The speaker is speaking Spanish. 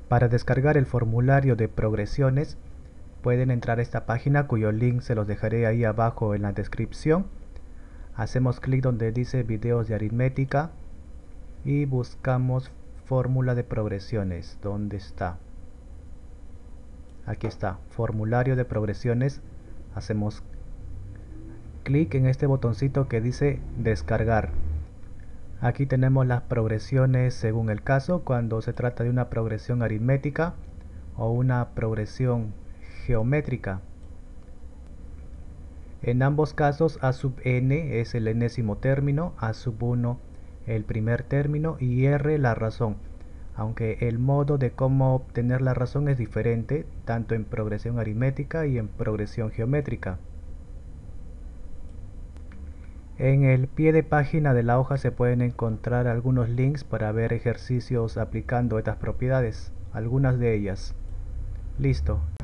Para descargar el formulario de progresiones, pueden entrar a esta página cuyo link se los dejaré ahí abajo en la descripción. Hacemos clic donde dice videos de aritmética y buscamos fórmula de progresiones. ¿Dónde está? Aquí está, formulario de progresiones. Hacemos clic en este botoncito que dice descargar. Aquí tenemos las progresiones según el caso, cuando se trata de una progresión aritmética o una progresión geométrica. En ambos casos a sub n es el enésimo término, a sub 1 el primer término y r la razón, aunque el modo de cómo obtener la razón es diferente tanto en progresión aritmética y en progresión geométrica. En el pie de página de la hoja se pueden encontrar algunos links para ver ejercicios aplicando estas propiedades, algunas de ellas. Listo.